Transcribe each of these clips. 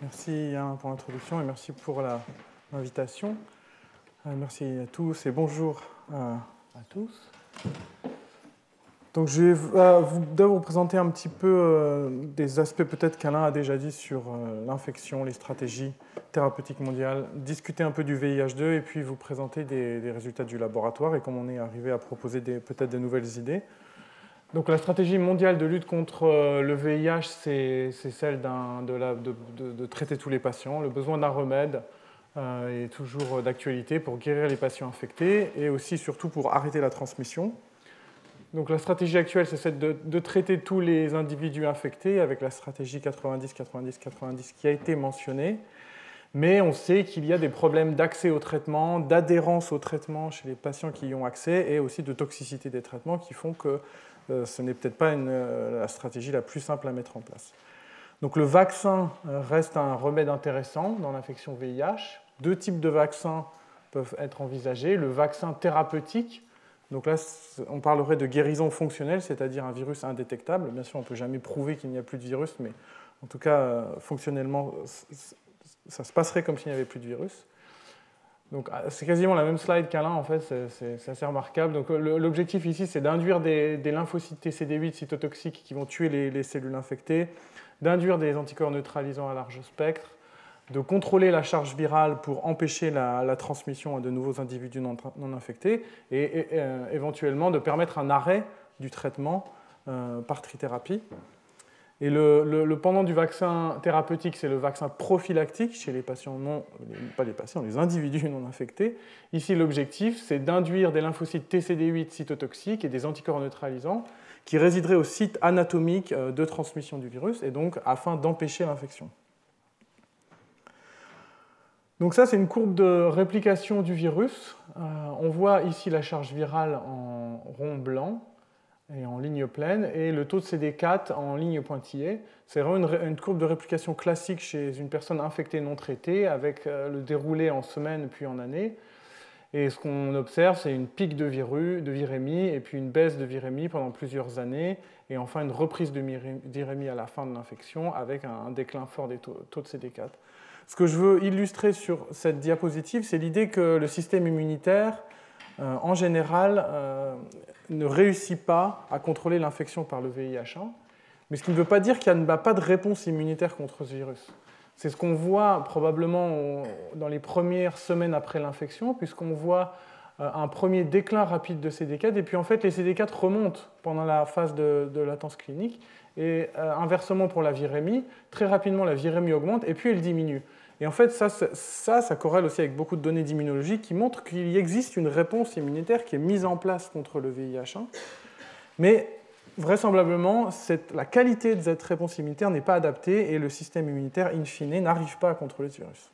Merci Yann pour l'introduction et merci pour l'invitation. Merci à tous et bonjour à tous. Donc je vais vous présenter un petit peu des aspects peut-être qu'Alain a déjà dit sur l'infection, les stratégies thérapeutiques mondiales, discuter un peu du VIH2 et puis vous présenter des résultats du laboratoire et comment on est arrivé à proposer peut-être de nouvelles idées. Donc la stratégie mondiale de lutte contre le VIH, c'est celle de traiter tous les patients. Le besoin d'un remède est toujours d'actualité pour guérir les patients infectés et aussi surtout pour arrêter la transmission. Donc la stratégie actuelle, c'est celle de traiter tous les individus infectés avec la stratégie 90-90-90 qui a été mentionnée. Mais on sait qu'il y a des problèmes d'accès au traitement, d'adhérence au traitement chez les patients qui y ont accès et aussi de toxicité des traitements qui font que ce n'est peut-être pas la stratégie la plus simple à mettre en place. Donc le vaccin reste un remède intéressant dans l'infection VIH. Deux types de vaccins peuvent être envisagés. Le vaccin thérapeutique, donc là on parlerait de guérison fonctionnelle, c'est-à-dire un virus indétectable. Bien sûr on ne peut jamais prouver qu'il n'y a plus de virus, mais en tout cas fonctionnellement ça se passerait comme s'il n'y avait plus de virus. Donc, c'est quasiment la même slide qu'Alain, en fait, c'est assez remarquable. Donc, l'objectif ici, c'est d'induire des lymphocytes TCD8 cytotoxiques qui vont tuer les cellules infectées, d'induire des anticorps neutralisants à large spectre, de contrôler la charge virale pour empêcher la transmission à de nouveaux individus non infectés et éventuellement de permettre un arrêt du traitement par trithérapie. Et le pendant du vaccin thérapeutique, c'est le vaccin prophylactique chez les patients pas les patients, les individus non infectés. Ici, l'objectif, c'est d'induire des lymphocytes TCD8 cytotoxiques et des anticorps neutralisants qui résideraient au site anatomique de transmission du virus, et donc afin d'empêcher l'infection. Donc ça, c'est une courbe de réplication du virus. On voit ici la charge virale en rond blanc et en ligne pleine, et le taux de CD4 en ligne pointillée. C'est vraiment une courbe de réplication classique chez une personne infectée non traitée, avec le déroulé en semaines puis en années. Et ce qu'on observe, c'est une pique de virémie, et puis une baisse de virémie pendant plusieurs années, et enfin une reprise de virémie à la fin de l'infection, avec un déclin fort des taux de CD4. Ce que je veux illustrer sur cette diapositive, c'est l'idée que le système immunitaire, en général, ne réussit pas à contrôler l'infection par le VIH1, mais ce qui ne veut pas dire qu'il n'y a pas de réponse immunitaire contre ce virus. C'est ce qu'on voit probablement dans les premières semaines après l'infection, puisqu'on voit un premier déclin rapide de CD4, et puis en fait les CD4 remontent pendant la phase de latence clinique, et inversement pour la virémie, très rapidement la virémie augmente, et puis elle diminue. Et en fait, ça corrèle aussi avec beaucoup de données d'immunologie qui montrent qu'il existe une réponse immunitaire qui est mise en place contre le VIH1. Mais vraisemblablement, la qualité de cette réponse immunitaire n'est pas adaptée et le système immunitaire, in fine, n'arrive pas à contrôler ce virus.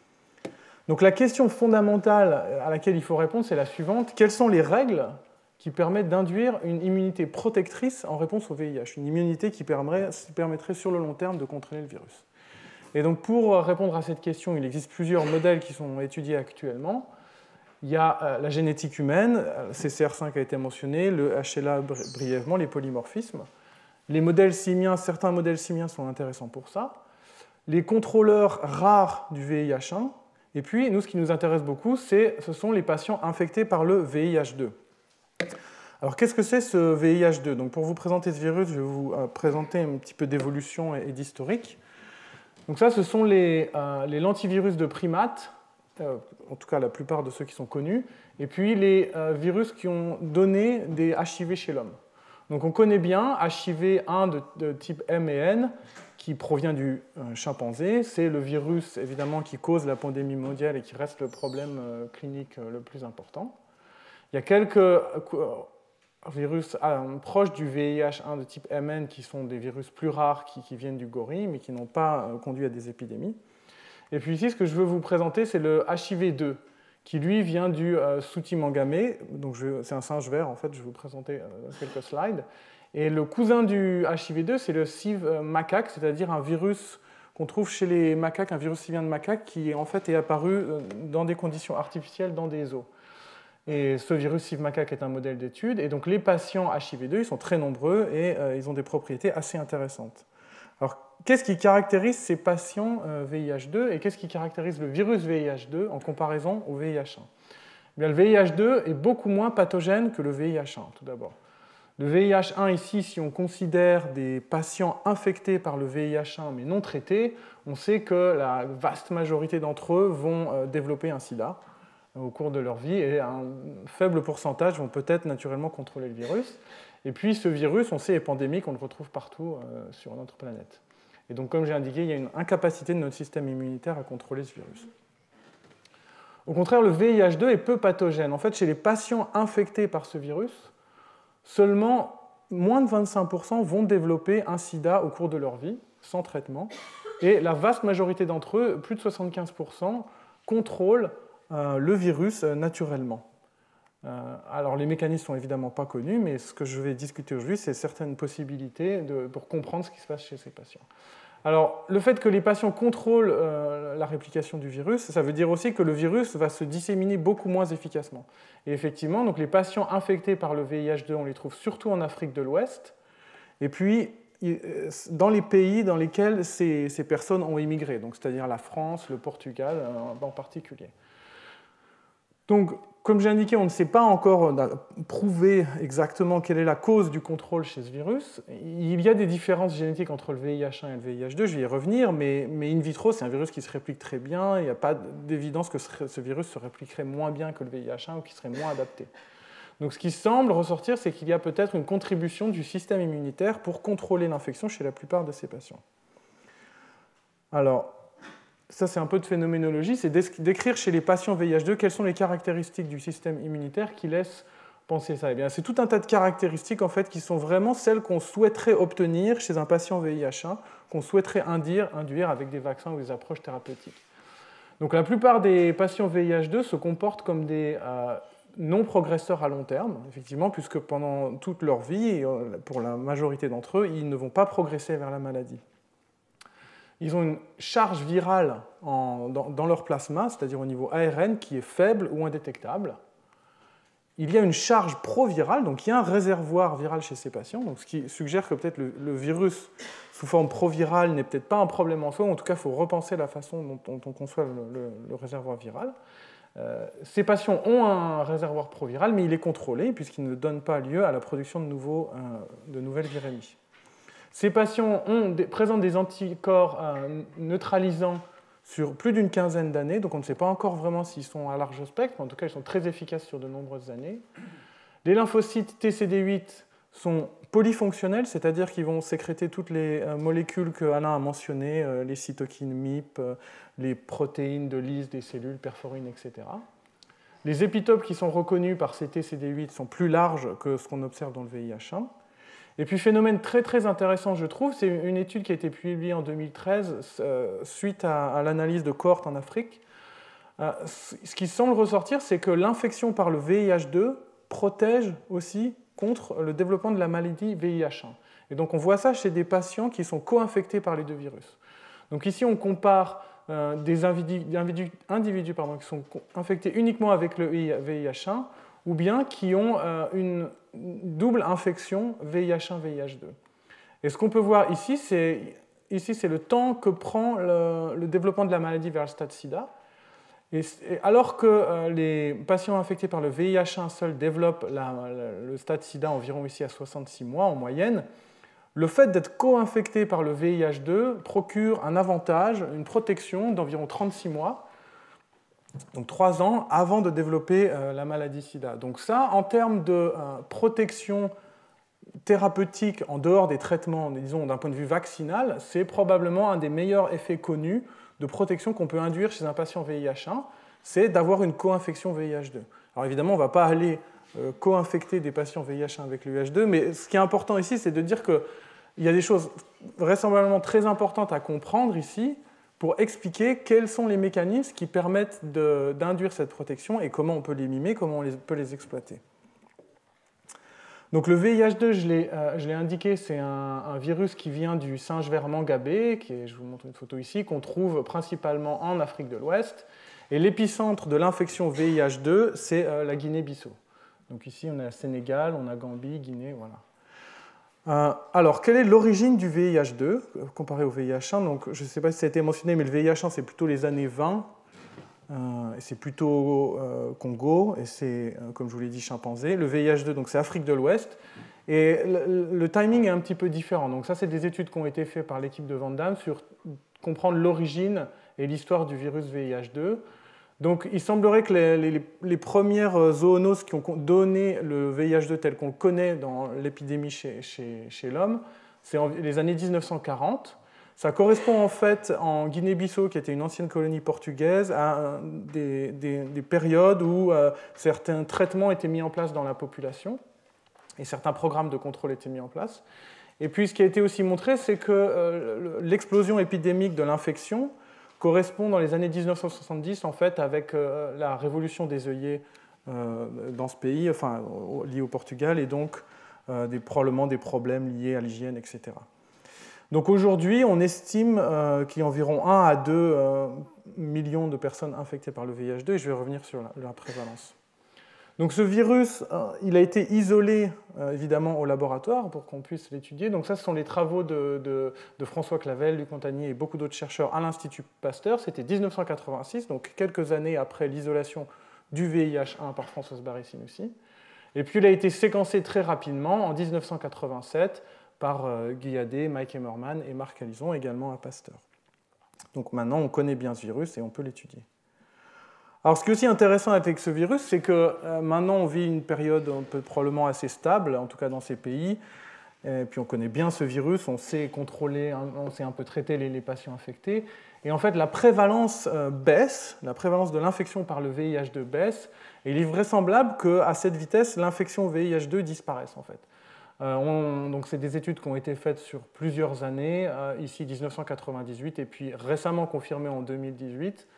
Donc la question fondamentale à laquelle il faut répondre, c'est la suivante. Quelles sont les règles qui permettent d'induire une immunité protectrice en réponse au VIH, une immunité qui permettrait sur le long terme de contrôler le virus? Et donc pour répondre à cette question, il existe plusieurs modèles qui sont étudiés actuellement. Il y a la génétique humaine, CCR5 a été mentionné, le HLA brièvement, les polymorphismes. Les modèles simiens, certains modèles simiens sont intéressants pour ça. Les contrôleurs rares du VIH1. Et puis, nous, ce qui nous intéresse beaucoup, ce sont les patients infectés par le VIH2. Alors, qu'est-ce que c'est ce VIH2? Donc, pour vous présenter ce virus, je vais vous présenter un petit peu d'évolution et d'historique. Donc ça, ce sont les lentivirus de primates, en tout cas la plupart de ceux qui sont connus, et puis les virus qui ont donné des HIV chez l'homme. Donc on connaît bien HIV1 de type M et N, qui provient du chimpanzé. C'est le virus, évidemment, qui cause la pandémie mondiale et qui reste le problème clinique le plus important. Il y a quelques virus proches du VIH1 de type MN qui sont des virus plus rares qui viennent du gorille, mais qui n'ont pas conduit à des épidémies. Et puis ici, ce que je veux vous présenter, c'est le HIV2, qui lui vient du Soutimangame. Donc c'est un singe vert, en fait, je vais vous présenter quelques slides. Et le cousin du HIV2, c'est le CIV macaque, c'est-à-dire un virus qu'on trouve chez les macaques, un virus sivien de macaque qui en fait est apparu dans des conditions artificielles dans des os. Et ce virus CIV macaque est un modèle d'étude, et donc les patients HIV2, ils sont très nombreux et ils ont des propriétés assez intéressantes. Alors, qu'est-ce qui caractérise ces patients VIH2 et qu'est-ce qui caractérise le virus VIH2 en comparaison au VIH1? Eh bien, le VIH2 est beaucoup moins pathogène que le VIH1, tout d'abord. Le VIH1, ici, si on considère des patients infectés par le VIH1 mais non traités, on sait que la vaste majorité d'entre eux vont développer un sida au cours de leur vie et un faible pourcentage vont peut-être naturellement contrôler le virus. Et puis ce virus, on sait, est pandémique, on le retrouve partout sur notre planète. Et donc, comme j'ai indiqué, il y a une incapacité de notre système immunitaire à contrôler ce virus. Au contraire, le VIH2 est peu pathogène. En fait, chez les patients infectés par ce virus, seulement moins de 25% vont développer un sida au cours de leur vie, sans traitement. Et la vaste majorité d'entre eux, plus de 75%, contrôlent le virus naturellement. Alors les mécanismes ne sont évidemment pas connus, mais ce que je vais discuter aujourd'hui, c'est certaines possibilités pour comprendre ce qui se passe chez ces patients. Alors le fait que les patients contrôlent la réplication du virus, ça veut dire aussi que le virus va se disséminer beaucoup moins efficacement. Et effectivement, donc les patients infectés par le VIH2, on les trouve surtout en Afrique de l'Ouest, et puis dans les pays dans lesquels ces personnes ont immigré, c'est-à-dire la France, le Portugal en particulier. Donc, comme j'ai indiqué, on ne sait pas encore prouver exactement quelle est la cause du contrôle chez ce virus. Il y a des différences génétiques entre le VIH1 et le VIH2, je vais y revenir, mais in vitro, c'est un virus qui se réplique très bien, il n'y a pas d'évidence que ce virus se répliquerait moins bien que le VIH1 ou qu'il serait moins adapté. Donc ce qui semble ressortir, c'est qu'il y a peut-être une contribution du système immunitaire pour contrôler l'infection chez la plupart de ces patients. Alors, ça, c'est un peu de phénoménologie, c'est d'écrire chez les patients VIH2 quelles sont les caractéristiques du système immunitaire qui laissent penser ça. Eh bien, c'est tout un tas de caractéristiques en fait, qui sont vraiment celles qu'on souhaiterait obtenir chez un patient VIH1, qu'on souhaiterait induire avec des vaccins ou des approches thérapeutiques. Donc, la plupart des patients VIH2 se comportent comme des non-progresseurs à long terme, effectivement, puisque pendant toute leur vie, pour la majorité d'entre eux, ils ne vont pas progresser vers la maladie. Ils ont une charge virale dans leur plasma, c'est-à-dire au niveau ARN, qui est faible ou indétectable. Il y a une charge provirale, donc il y a un réservoir viral chez ces patients, donc ce qui suggère que peut-être le virus sous forme provirale n'est peut-être pas un problème en soi, ou en tout cas il faut repenser la façon dont on conçoit le réservoir viral. Ces patients ont un réservoir proviral, mais il est contrôlé puisqu'il ne donne pas lieu à la production de nouvelles virémies. Ces patients présentent des anticorps neutralisants sur plus d'une quinzaine d'années, donc on ne sait pas encore vraiment s'ils sont à large spectre, mais en tout cas ils sont très efficaces sur de nombreuses années. Les lymphocytes TCD8 sont polyfonctionnels, c'est-à-dire qu'ils vont sécréter toutes les molécules que Alain a mentionnées, les cytokines MIP, les protéines de lyse des cellules, perforines, etc. Les épitopes qui sont reconnus par ces TCD8 sont plus larges que ce qu'on observe dans le VIH1. Et puis, phénomène très très intéressant, je trouve, c'est une étude qui a été publiée en 2013 suite à l'analyse de cohortes en Afrique. Ce qui semble ressortir, c'est que l'infection par le VIH2 protège aussi contre le développement de la maladie VIH1. Et donc, on voit ça chez des patients qui sont co-infectés par les deux virus. Donc ici, on compare des individus qui sont infectés uniquement avec le VIH1 ou bien qui ont une double infection VIH1-VIH2. Et ce qu'on peut voir ici, c'est le temps que prend le développement de la maladie vers le stade SIDA. Et alors que les patients infectés par le VIH1 seul développent le stade SIDA environ ici à 66 mois en moyenne, le fait d'être co-infecté par le VIH2 procure un avantage, une protection d'environ 36 mois, donc 3 ans avant de développer la maladie SIDA. Donc ça, en termes de protection thérapeutique en dehors des traitements, disons d'un point de vue vaccinal, c'est probablement un des meilleurs effets connus de protection qu'on peut induire chez un patient VIH1, c'est d'avoir une co-infection VIH2. Alors évidemment, on ne va pas aller co-infecter des patients VIH1 avec le VIH2, mais ce qui est important ici, c'est de dire qu'il y a des choses vraisemblablement très importantes à comprendre ici pour expliquer quels sont les mécanismes qui permettent d'induire cette protection et comment on peut les mimer, comment on peut les exploiter. Donc le VIH2, je l'ai indiqué, c'est un virus qui vient du singe vert mangabé, je vous montre une photo ici, qu'on trouve principalement en Afrique de l'Ouest. Et l'épicentre de l'infection VIH2, c'est la Guinée-Bissau. Donc ici, on a Sénégal, on a Gambie, Guinée, voilà. Alors, quelle est l'origine du VIH2 comparé au VIH1? Donc, je ne sais pas si ça a été mentionné, mais le VIH1, c'est plutôt les années 20. Et c'est plutôt Congo, et c'est, comme je vous l'ai dit, chimpanzé. Le VIH2, donc c'est Afrique de l'Ouest. Et le timing est un petit peu différent. Donc ça, c'est des études qui ont été faites par l'équipe de Van Damme sur comprendre l'origine et l'histoire du virus VIH2. Donc il semblerait que les premières zoonoses qui ont donné le VIH2 tel qu'on le connaît dans l'épidémie chez l'homme, c'est les années 1940. Ça correspond en fait en Guinée-Bissau, qui était une ancienne colonie portugaise, à des périodes où certains traitements étaient mis en place dans la population et certains programmes de contrôle étaient mis en place. Et puis ce qui a été aussi montré, c'est que l'explosion épidémique de l'infection correspond dans les années 1970 en fait avec la révolution des œillets dans ce pays, enfin liée au Portugal, et donc probablement des problèmes liés à l'hygiène, etc. Donc aujourd'hui, on estime qu'il y a environ 1 à 2 millions de personnes infectées par le VIH2, et je vais revenir sur la prévalence. Donc ce virus, il a été isolé évidemment au laboratoire pour qu'on puisse l'étudier. Donc ça, ce sont les travaux de François Clavel, Luc Montagnier et beaucoup d'autres chercheurs à l'Institut Pasteur. C'était 1986, donc quelques années après l'isolation du VIH1 par Françoise Barré-Sinoussi. Et puis il a été séquencé très rapidement en 1987 par Guy Haddé, Mike Emmerman et Marc Alison, également à Pasteur. Donc maintenant, on connaît bien ce virus et on peut l'étudier. Alors ce qui est aussi intéressant avec ce virus, c'est que maintenant on vit une période probablement assez stable, en tout cas dans ces pays, et puis on connaît bien ce virus, on sait contrôler, on sait un peu traiter les patients infectés, et en fait la prévalence baisse, la prévalence de l'infection par le VIH2 baisse, et il est vraisemblable qu'à cette vitesse, l'infection VIH2 disparaisse en fait. Donc c'est des études qui ont été faites sur plusieurs années, ici 1998 et puis récemment confirmées en 2018.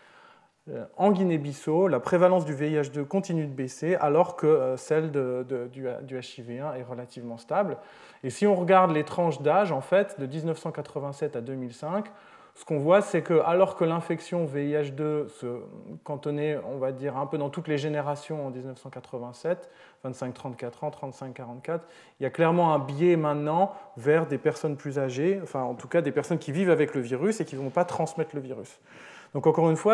En Guinée-Bissau, la prévalence du VIH2 continue de baisser alors que celle du HIV1 est relativement stable. Et si on regarde les tranches d'âge, en fait, de 1987 à 2005, ce qu'on voit, c'est que alors que l'infection VIH2 se cantonnait, on va dire, un peu dans toutes les générations en 1987, 25-34 ans, 35-44, il y a clairement un biais maintenant vers des personnes plus âgées, enfin en tout cas des personnes qui vivent avec le virus et qui ne vont pas transmettre le virus. Donc encore une fois,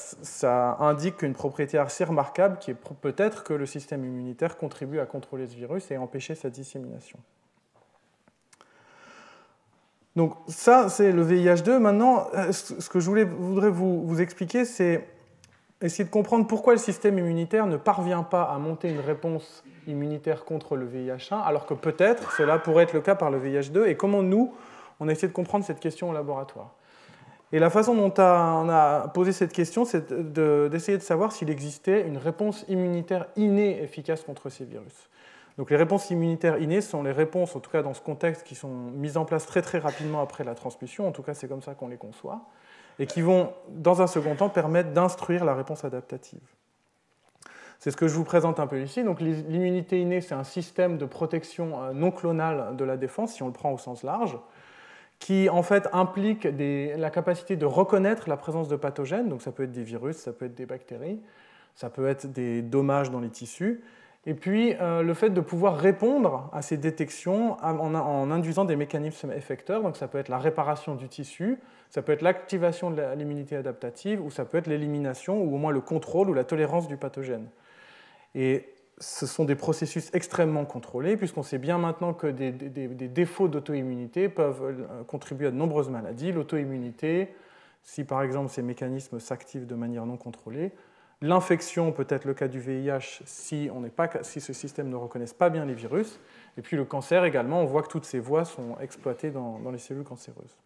ça indique une propriété assez remarquable qui est peut-être que le système immunitaire contribue à contrôler ce virus et à empêcher sa dissémination. Donc ça, c'est le VIH2. Maintenant, ce que je voudrais vous expliquer, c'est essayer de comprendre pourquoi le système immunitaire ne parvient pas à monter une réponse immunitaire contre le VIH1, alors que peut-être cela pourrait être le cas par le VIH2, et comment nous, on a essayé de comprendre cette question au laboratoire. Et la façon dont on a posé cette question, c'est d'essayer de savoir s'il existait une réponse immunitaire innée efficace contre ces virus. Donc les réponses immunitaires innées sont les réponses, en tout cas dans ce contexte, qui sont mises en place très très rapidement après la transmission, en tout cas c'est comme ça qu'on les conçoit, et qui vont, dans un second temps, permettre d'instruire la réponse adaptative. C'est ce que je vous présente un peu ici. Donc l'immunité innée, c'est un système de protection non clonale de la défense, si on le prend au sens large, qui en fait implique la capacité de reconnaître la présence de pathogènes, donc ça peut être des virus, ça peut être des bactéries, ça peut être des dommages dans les tissus, et puis le fait de pouvoir répondre à ces détections en induisant des mécanismes effecteurs, donc ça peut être la réparation du tissu, ça peut être l'activation de l'immunité adaptative, ou ça peut être l'élimination, ou au moins le contrôle ou la tolérance du pathogène. Et ce sont des processus extrêmement contrôlés, puisqu'on sait bien maintenant que des défauts d'auto-immunité peuvent contribuer à de nombreuses maladies. L'auto-immunité, si par exemple ces mécanismes s'activent de manière non contrôlée. L'infection peut être le cas du VIH si ce système ne reconnaît pas bien les virus. Et puis le cancer également, on voit que toutes ces voies sont exploitées dans les cellules cancéreuses.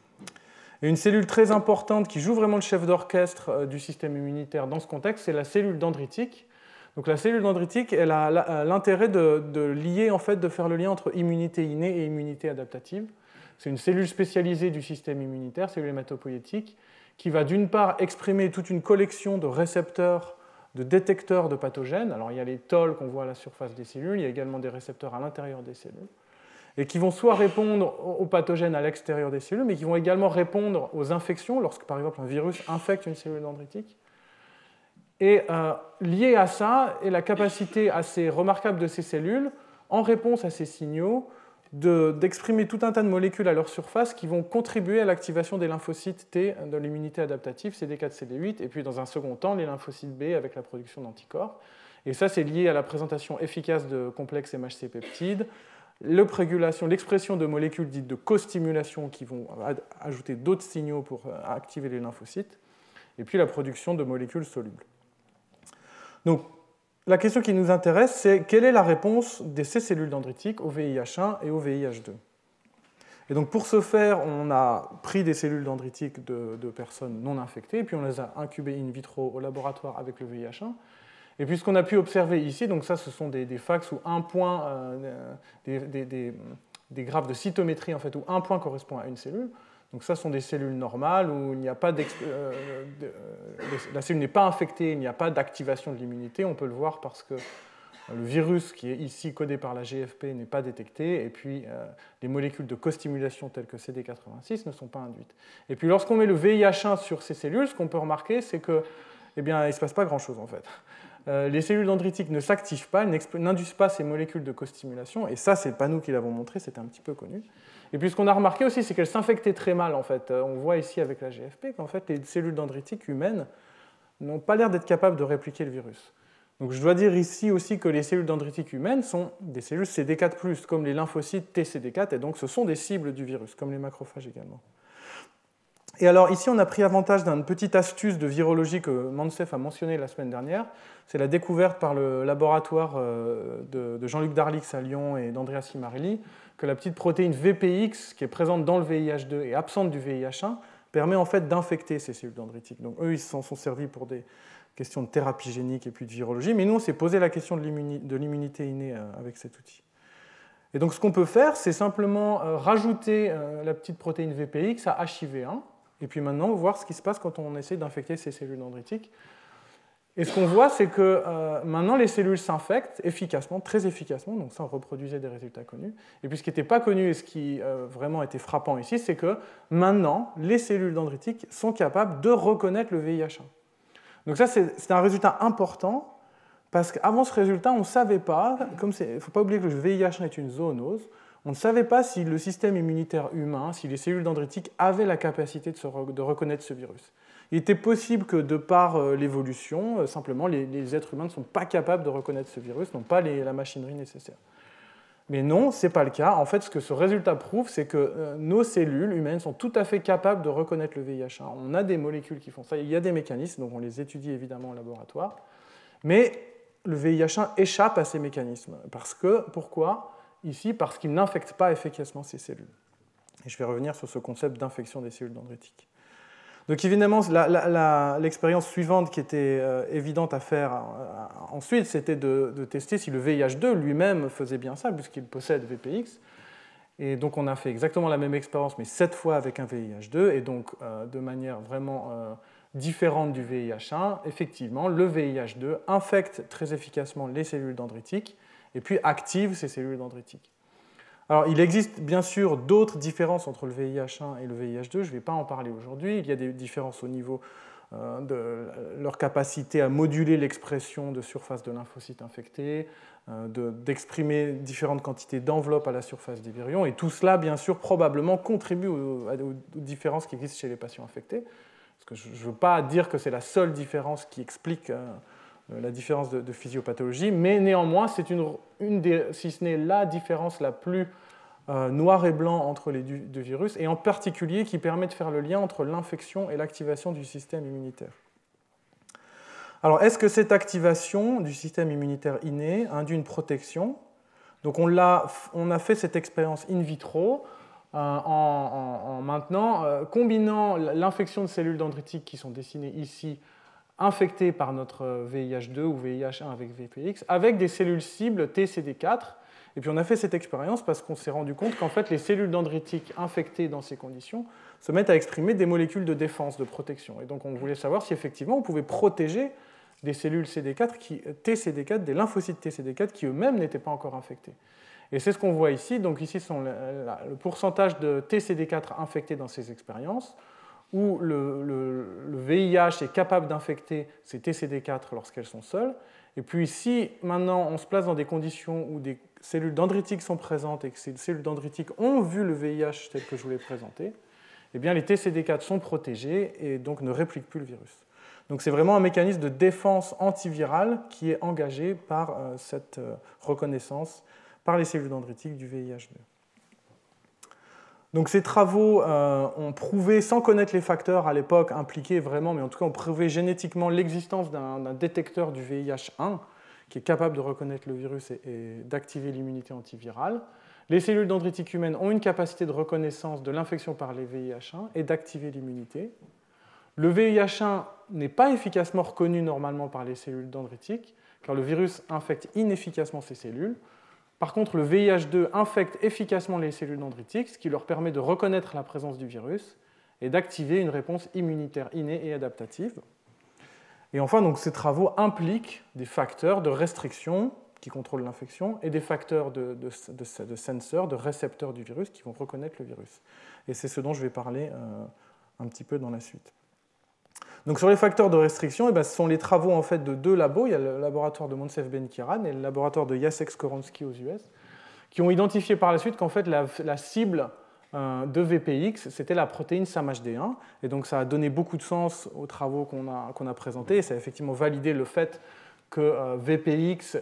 Et une cellule très importante qui joue vraiment le chef d'orchestre du système immunitaire dans ce contexte, c'est la cellule dendritique. Donc la cellule dendritique, elle a l'intérêt de lier, en fait, de faire le lien entre immunité innée et immunité adaptative. C'est une cellule spécialisée du système immunitaire, cellule hématopoïétique, qui va d'une part exprimer toute une collection de récepteurs, de détecteurs de pathogènes. Alors il y a les tôles qu'on voit à la surface des cellules, il y a également des récepteurs à l'intérieur des cellules, et qui vont soit répondre aux pathogènes à l'extérieur des cellules, mais qui vont également répondre aux infections, lorsque par exemple un virus infecte une cellule dendritique. Et lié à ça est la capacité assez remarquable de ces cellules, en réponse à ces signaux, d'exprimer tout un tas de molécules à leur surface qui vont contribuer à l'activation des lymphocytes T de l'immunité adaptative, CD4, CD8, et puis dans un second temps, les lymphocytes B avec la production d'anticorps. Et ça, c'est lié à la présentation efficace de complexes MHC peptides, l'expression de molécules dites de co-stimulation qui vont ajouter d'autres signaux pour activer les lymphocytes, et puis la production de molécules solubles. Donc, la question qui nous intéresse, c'est quelle est la réponse de ces cellules dendritiques au VIH1 et au VIH2 ? Et donc pour ce faire, on a pris des cellules dendritiques de personnes non infectées, et puis on les a incubées in vitro au laboratoire avec le VIH1. Et puis ce qu'on a pu observer ici, donc ça ce sont des fax où un point, des graphes de cytométrie en fait, où un point correspond à une cellule. Donc ça sont des cellules normales où il n'y a pas la cellule n'est pas infectée, il n'y a pas d'activation de l'immunité. On peut le voir parce que le virus qui est ici codé par la GFP n'est pas détecté, et puis les molécules de co-stimulation telles que CD86 ne sont pas induites. Et puis lorsqu'on met le VIH1 sur ces cellules, ce qu'on peut remarquer, c'est que, eh bien, il ne se passe pas grand-chose en fait. Les cellules dendritiques ne s'activent pas, n'induisent pas ces molécules de co-stimulation, et ça, ce n'est pas nous qui l'avons montré, c'était un petit peu connu. Et puis ce qu'on a remarqué aussi, c'est qu'elles s'infectaient très mal en fait. On voit ici avec la GFP qu'en fait les cellules dendritiques humaines n'ont pas l'air d'être capables de répliquer le virus. Donc je dois dire ici aussi que les cellules dendritiques humaines sont des cellules CD4+, comme les lymphocytes TCD4, et donc ce sont des cibles du virus, comme les macrophages également. Et alors ici, on a pris avantage d'une petite astuce de virologie que Mansef a mentionnée la semaine dernière. C'est la découverte par le laboratoire de Jean-Luc Darlix à Lyon et d'Andrea Cimarelli que la petite protéine VPX, qui est présente dans le VIH2 et absente du VIH1, permet en fait d'infecter ces cellules dendritiques. Donc eux, ils s'en sont servis pour des questions de thérapie génique et puis de virologie, mais nous, on s'est posé la question de l'immunité innée avec cet outil. Et donc ce qu'on peut faire, c'est simplement rajouter la petite protéine VPX à HIV1, et puis maintenant, voir ce qui se passe quand on essaie d'infecter ces cellules dendritiques. Et ce qu'on voit, c'est que maintenant, les cellules s'infectent efficacement, très efficacement, donc ça, on reproduisait des résultats connus. Et puis ce qui n'était pas connu et ce qui vraiment était frappant ici, c'est que maintenant, les cellules dendritiques sont capables de reconnaître le VIH1. Donc ça, c'est un résultat important, parce qu'avant ce résultat, on ne savait pas, il ne faut pas oublier que le VIH1 est une zoonose, on ne savait pas si le système immunitaire humain, si les cellules dendritiques avaient la capacité de reconnaître ce virus. Il était possible que, de par l'évolution, simplement, les êtres humains ne sont pas capables de reconnaître ce virus, n'ont pas la machinerie nécessaire. Mais non, ce n'est pas le cas. En fait, ce que ce résultat prouve, c'est que nos cellules humaines sont tout à fait capables de reconnaître le VIH1. On a des molécules qui font ça, il y a des mécanismes, donc on les étudie évidemment au laboratoire. Mais le VIH1 échappe à ces mécanismes. Pourquoi ? Ici, parce qu'il n'infecte pas efficacement ces cellules. Et je vais revenir sur ce concept d'infection des cellules dendritiques. Donc évidemment, l'expérience suivante qui était évidente à faire ensuite, c'était de tester si le VIH2 lui-même faisait bien ça, puisqu'il possède VPX. Et donc on a fait exactement la même expérience, mais cette fois avec un VIH2, et donc de manière vraiment différente du VIH1. Effectivement, le VIH2 infecte très efficacement les cellules dendritiques, et puis active ces cellules dendritiques. Alors, il existe bien sûr d'autres différences entre le VIH1 et le VIH2, je ne vais pas en parler aujourd'hui. Il y a des différences au niveau de leur capacité à moduler l'expression de surface de lymphocytes infectés, d'exprimer différentes quantités d'enveloppes à la surface des virions, et tout cela, bien sûr, probablement contribue aux différences qui existent chez les patients infectés. Parce que je ne veux pas dire que c'est la seule différence qui explique la différence de physiopathologie, mais néanmoins, c'est si ce n'est la différence la plus noir et blanc entre les deux virus, et en particulier qui permet de faire le lien entre l'infection et l'activation du système immunitaire. Alors, est-ce que cette activation du système immunitaire inné induit une protection ? Donc, on a fait cette expérience in vitro en maintenant combinant l'infection de cellules dendritiques qui sont dessinées ici, infectées par notre VIH2 ou VIH1 avec VPX, avec des cellules cibles TCD4. Et puis on a fait cette expérience parce qu'on s'est rendu compte qu'en fait les cellules dendritiques infectées dans ces conditions se mettent à exprimer des molécules de défense, de protection. Et donc on voulait savoir si effectivement on pouvait protéger des cellules TCD4, des lymphocytes TCD4 qui eux-mêmes n'étaient pas encore infectés. Et c'est ce qu'on voit ici. Donc ici sont le pourcentage de TCD4 infectés dans ces expériences, où le VIH est capable d'infecter ces TCD4 lorsqu'elles sont seules. Et puis ici, maintenant, on se place dans des conditions où des cellules dendritiques sont présentes et que ces cellules dendritiques ont vu le VIH tel que je vous l'ai présenté, eh bien les TCD4 sont protégés et donc ne répliquent plus le virus. Donc c'est vraiment un mécanisme de défense antivirale qui est engagé par cette reconnaissance par les cellules dendritiques du VIH2. Donc ces travaux ont prouvé, sans connaître les facteurs à l'époque impliqués vraiment, mais en tout cas ont prouvé génétiquement l'existence d'un détecteur du VIH1 qui est capable de reconnaître le virus et d'activer l'immunité antivirale. Les cellules dendritiques humaines ont une capacité de reconnaissance de l'infection par les VIH1 et d'activer l'immunité. Le VIH1 n'est pas efficacement reconnu normalement par les cellules dendritiques, car le virus infecte inefficacement ces cellules. Par contre, le VIH2 infecte efficacement les cellules dendritiques, ce qui leur permet de reconnaître la présence du virus et d'activer une réponse immunitaire innée et adaptative. Et enfin, donc, ces travaux impliquent des facteurs de restriction qui contrôlent l'infection et des facteurs de sensors, de récepteurs du virus qui vont reconnaître le virus. Et c'est ce dont je vais parler un petit peu dans la suite. Donc sur les facteurs de restriction, ce sont les travaux en fait, de deux labos. Il y a le laboratoire de Moncef Ben-Kiran et le laboratoire de Jacek Skowronski aux US, qui ont identifié par la suite qu'en fait, la cible de VPX, c'était la protéine SAMHD1. Et donc ça a donné beaucoup de sens aux travaux qu'on a présentés. Et ça a effectivement validé le fait que VPX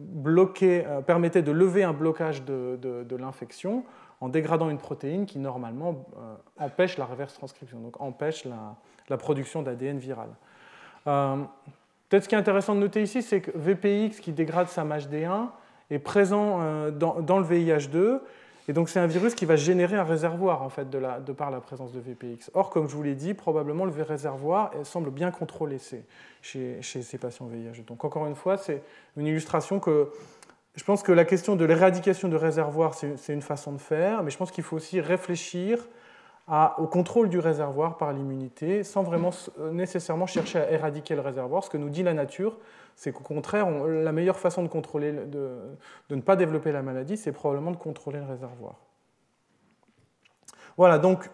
permettait de lever un blocage de l'infection en dégradant une protéine qui, normalement, empêche la reverse transcription, donc empêche la production d'ADN viral. Peut-être ce qui est intéressant de noter ici, c'est que VPX, qui dégrade SAMHD1, est présent dans le VIH2, et donc c'est un virus qui va générer un réservoir, en fait, de par la présence de VPX. Or, comme je vous l'ai dit, probablement le réservoir semble bien contrôlé chez ces patients VIH2. Donc, encore une fois, c'est une illustration que je pense que la question de l'éradication de réservoir, c'est une façon de faire, mais je pense qu'il faut aussi réfléchir au contrôle du réservoir par l'immunité, sans vraiment nécessairement chercher à éradiquer le réservoir. Ce que nous dit la nature, c'est qu'au contraire, la meilleure façon de contrôler, de ne pas développer la maladie, c'est probablement de contrôler le réservoir. Voilà, donc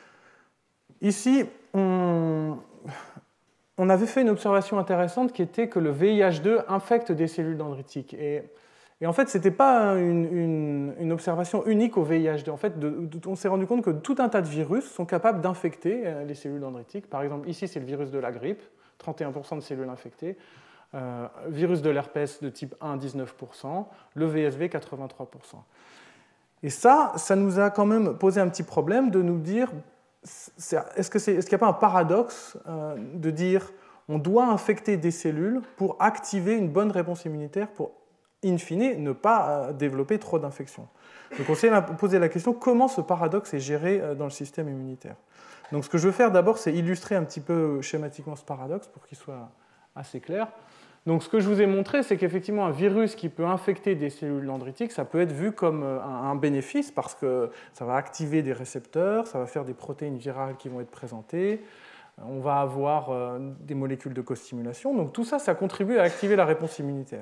ici, on avait fait une observation intéressante qui était que le VIH2 infecte des cellules dendritiques. Et en fait, ce n'était pas une observation unique au VIH2. En fait, on s'est rendu compte que tout un tas de virus sont capables d'infecter les cellules dendritiques. Par exemple, ici, c'est le virus de la grippe, 31% de cellules infectées. Virus de l'herpès de type 1, 19%. Le VSV, 83%. Et ça nous a quand même posé un petit problème de nous dire, est-ce qu'il n'y a pas un paradoxe de dire on doit infecter des cellules pour activer une bonne réponse immunitaire pour in fine, ne pas développer trop d'infections. Donc on s'est posé la question, comment ce paradoxe est géré dans le système immunitaire? Donc ce que je veux faire d'abord, c'est illustrer un petit peu schématiquement ce paradoxe pour qu'il soit assez clair. Donc ce que je vous ai montré, c'est qu'effectivement un virus qui peut infecter des cellules dendritiques, ça peut être vu comme un bénéfice parce que ça va activer des récepteurs, ça va faire des protéines virales qui vont être présentées, on va avoir des molécules de costimulation. Donc tout ça, ça contribue à activer la réponse immunitaire.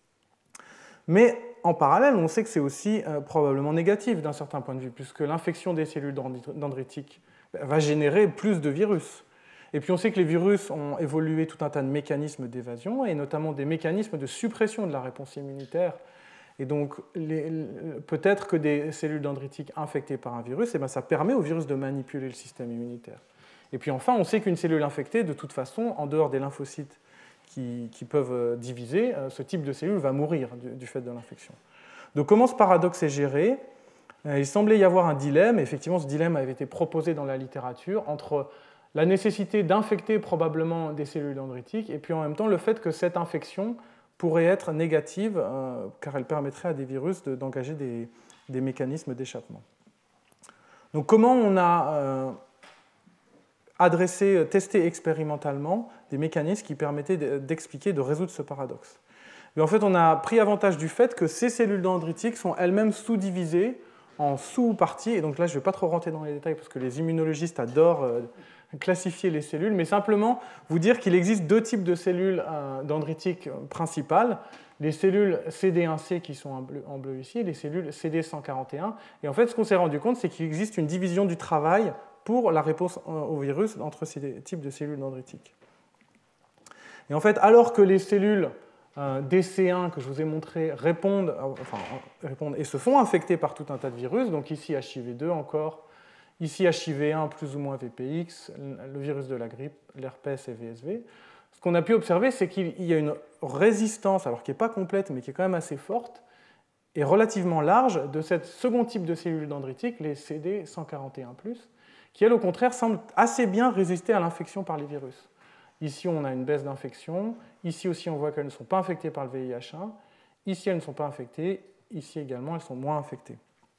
Mais en parallèle, on sait que c'est aussi probablement négatif d'un certain point de vue, puisque l'infection des cellules dendritiques va générer plus de virus. Et puis on sait que les virus ont évolué tout un tas de mécanismes d'évasion, et notamment des mécanismes de suppression de la réponse immunitaire. Et donc peut-être que des cellules dendritiques infectées par un virus, ça permet au virus de manipuler le système immunitaire. Et puis enfin, on sait qu'une cellule infectée, de toute façon, en dehors des lymphocytes, qui peuvent diviser, ce type de cellule va mourir du fait de l'infection. Donc comment ce paradoxe est géré? Il semblait y avoir un dilemme, et effectivement ce dilemme avait été proposé dans la littérature, entre la nécessité d'infecter probablement des cellules dendritiques, et puis en même temps le fait que cette infection pourrait être négative, car elle permettrait à des virus d'engager des mécanismes d'échappement. Donc comment on a testé expérimentalement des mécanismes qui permettaient d'expliquer, de résoudre ce paradoxe. Mais en fait, on a pris avantage du fait que ces cellules dendritiques sont elles-mêmes sous-divisées en sous-parties, et donc là, je ne vais pas trop rentrer dans les détails parce que les immunologistes adorent classifier les cellules, mais simplement vous dire qu'il existe deux types de cellules dendritiques principales, les cellules CD1C qui sont en bleu ici, et les cellules CD141. Et en fait, ce qu'on s'est rendu compte, c'est qu'il existe une division du travail pour la réponse au virus entre ces types de cellules dendritiques. Et en fait, alors que les cellules DC1 que je vous ai montré répondent et se font infecter par tout un tas de virus. Donc ici HIV2 encore, ici HIV1 plus ou moins VPX, le virus de la grippe, l'herpès et VSV. Ce qu'on a pu observer, c'est qu'il y a une résistance, alors qui n'est pas complète, mais qui est quand même assez forte, et relativement large, de ce second type de cellules dendritiques, les CD141+, qui, elles, au contraire, semblent assez bien résister à l'infection par les virus. Ici, on a une baisse d'infection. Ici aussi, on voit qu'elles ne sont pas infectées par le VIH1. Ici, elles ne sont pas infectées. Ici également, elles sont moins infectées.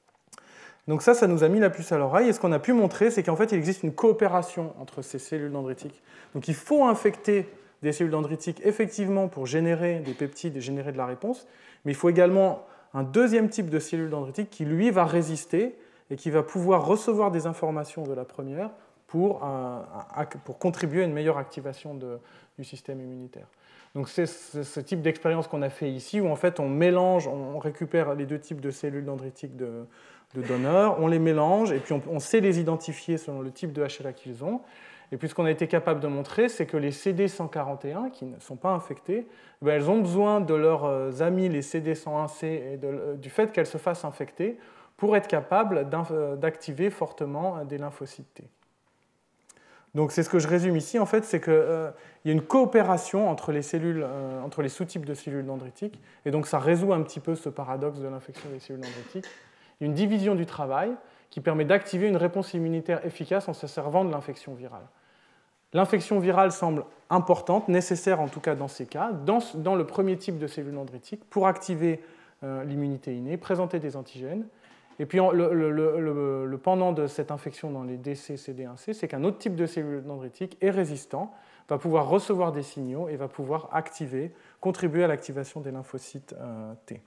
Donc ça nous a mis la puce à l'oreille. Et ce qu'on a pu montrer, c'est qu'en fait, il existe une coopération entre ces cellules dendritiques. Donc il faut infecter des cellules dendritiques, effectivement, pour générer des peptides et générer de la réponse. Mais il faut également un deuxième type de cellule dendritique qui, lui, va résister et qui va pouvoir recevoir des informations de la première pour contribuer à une meilleure activation du système immunitaire. Donc c'est ce type d'expérience qu'on a fait ici, où en fait on mélange, on récupère les deux types de cellules dendritiques de donneurs, on les mélange, et puis on sait les identifier selon le type de HLA qu'ils ont. Et puis ce qu'on a été capable de montrer, c'est que les CD141, qui ne sont pas infectées, elles ont besoin de leurs amis, les CD101C, et du fait qu'elles se fassent infecter, pour être capables d'activer fortement des lymphocytes T. Donc c'est ce que je résume ici, en fait, c'est qu'il y a une coopération entre les cellules, entre les sous-types de cellules dendritiques, et donc ça résout un petit peu ce paradoxe de l'infection des cellules dendritiques. Il y a une division du travail qui permet d'activer une réponse immunitaire efficace en se servant de l'infection virale. L'infection virale semble importante, nécessaire en tout cas dans ces cas, dans le premier type de cellules dendritiques, pour activer l'immunité innée, présenter des antigènes. Et puis le pendant de cette infection dans les DC, CD1C, c'est qu'un autre type de cellule dendritique est résistant, va pouvoir recevoir des signaux et va pouvoir contribuer à l'activation des lymphocytes T.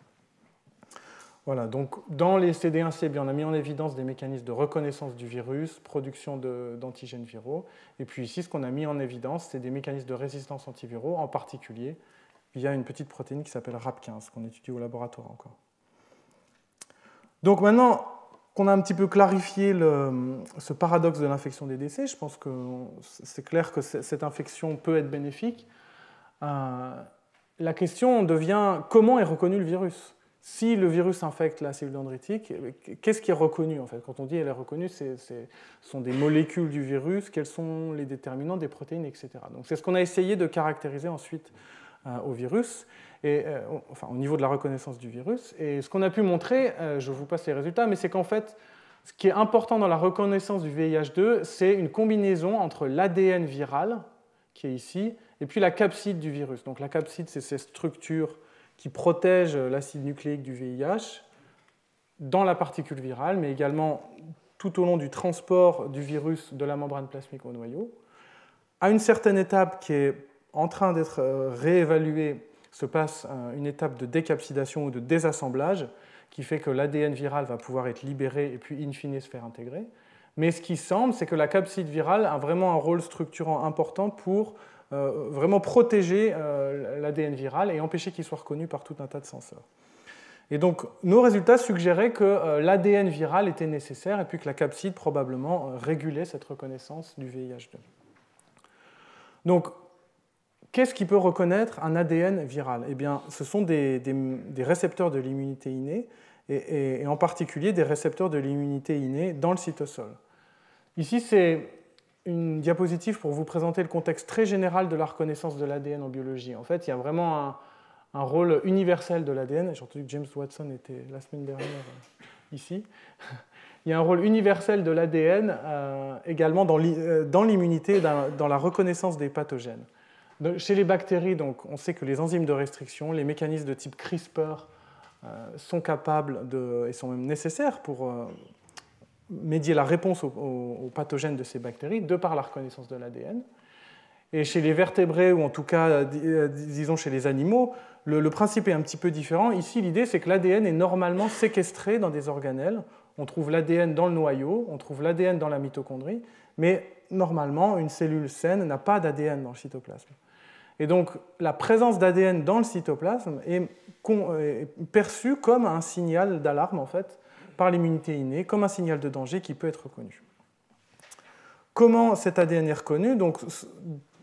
Voilà, donc dans les CD1C, on a mis en évidence des mécanismes de reconnaissance du virus, production d'antigènes viraux. Et puis ici, ce qu'on a mis en évidence, c'est des mécanismes de résistance antiviraux, en particulier via une petite protéine qui s'appelle RAP15, qu'on étudie au laboratoire encore. Donc maintenant qu'on a un petit peu clarifié ce paradoxe de l'infection des décès, je pense que c'est clair que cette infection peut être bénéfique. La question devient comment est reconnu le virus? Si le virus infecte la cellule dendritique, qu'est-ce qui est reconnu en fait? Quand on dit elle est reconnue, ce sont des molécules du virus, quels sont les déterminants des protéines, etc. Donc c'est ce qu'on a essayé de caractériser ensuite au virus. Au niveau de la reconnaissance du virus. Et ce qu'on a pu montrer, je vous passe les résultats, mais c'est qu'en fait, ce qui est important dans la reconnaissance du VIH2, c'est une combinaison entre l'ADN viral, qui est ici, et puis la capside du virus. Donc la capside, c'est ces structures qui protègent l'acide nucléique du VIH dans la particule virale, mais également tout au long du transport du virus de la membrane plasmique au noyau. À une certaine étape qui est en train d'être réévaluée, se passe une étape de décapsidation ou de désassemblage qui fait que l'ADN viral va pouvoir être libéré et puis in fine se faire intégrer. Mais ce qui semble, c'est que la capside virale a vraiment un rôle structurant important pour vraiment protéger l'ADN viral et empêcher qu'il soit reconnu par tout un tas de senseurs. Et donc nos résultats suggéraient que l'ADN viral était nécessaire et puis que la capside probablement régulait cette reconnaissance du VIH2. Donc qu'est-ce qui peut reconnaître un ADN viral? Eh bien, ce sont des récepteurs de l'immunité innée, et en particulier des récepteurs de l'immunité innée dans le cytosol. Ici, c'est une diapositive pour vous présenter le contexte très général de la reconnaissance de l'ADN en biologie. En fait, il y a vraiment un rôle universel de l'ADN. J'ai entendu que James Watson était la semaine dernière ici. Il y a un rôle universel de l'ADN également dans l'immunité, dans la reconnaissance des pathogènes. Chez les bactéries, donc, on sait que les enzymes de restriction, les mécanismes de type CRISPR sont capables et sont même nécessaires pour médier la réponse aux pathogènes de ces bactéries de par la reconnaissance de l'ADN. Et chez les vertébrés, ou en tout cas, disons chez les animaux, le principe est un petit peu différent. Ici, l'idée, c'est que l'ADN est normalement séquestré dans des organelles. On trouve l'ADN dans le noyau, on trouve l'ADN dans la mitochondrie, mais normalement, une cellule saine n'a pas d'ADN dans le cytoplasme. Et donc, la présence d'ADN dans le cytoplasme est perçue comme un signal d'alarme, en fait, par l'immunité innée, comme un signal de danger qui peut être reconnu. Comment cet ADN est reconnu? Donc,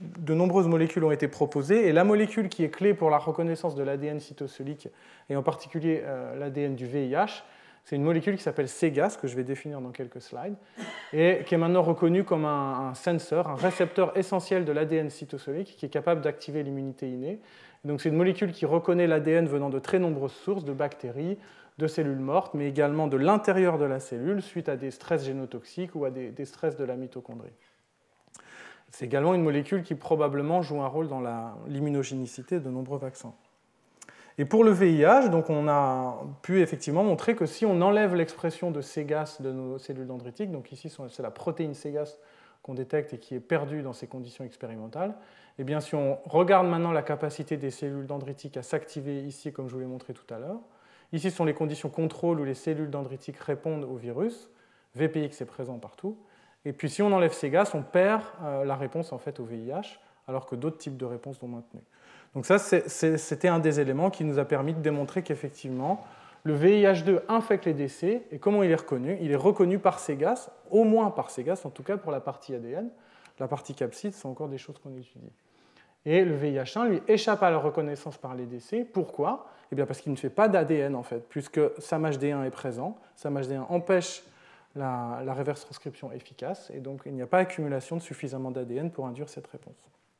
de nombreuses molécules ont été proposées, et la molécule qui est clé pour la reconnaissance de l'ADN cytosolique, et en particulier l'ADN du VIH, c'est une molécule qui s'appelle Cgas, que je vais définir dans quelques slides, et qui est maintenant reconnue comme un sensor, un récepteur essentiel de l'ADN cytosolique, qui est capable d'activer l'immunité innée. Donc c'est une molécule qui reconnaît l'ADN venant de très nombreuses sources, de bactéries, de cellules mortes, mais également de l'intérieur de la cellule, suite à des stress génotoxiques ou à des stress de la mitochondrie. C'est également une molécule qui probablement joue un rôle dans l'immunogénicité de nombreux vaccins. Et pour le VIH, donc on a pu effectivement montrer que si on enlève l'expression de Cgas de nos cellules dendritiques, donc ici c'est la protéine Cgas qu'on détecte et qui est perdue dans ces conditions expérimentales, et bien si on regarde maintenant la capacité des cellules dendritiques à s'activer ici, comme je vous l'ai montré tout à l'heure, ici sont les conditions contrôle où les cellules dendritiques répondent au virus, VPX est présent partout, et puis si on enlève Cgas, on perd la réponse en fait au VIH, alors que d'autres types de réponses sont maintenues. Donc ça, c'était un des éléments qui nous a permis de démontrer qu'effectivement, le VIH2 infecte les décès, et comment il est reconnu? Il est reconnu par Cgas, au moins par Cgas, en tout cas pour la partie ADN. La partie capsid, c'est encore des choses qu'on étudie. Et le VIH1, lui, échappe à la reconnaissance par les décès. Pourquoi? Eh bien parce qu'il ne fait pas d'ADN, en fait, puisque SAMHD1 est présent. SAMHD1 empêche la reverse transcription efficace, et donc il n'y a pas accumulation de suffisamment d'ADN pour induire cette réponse.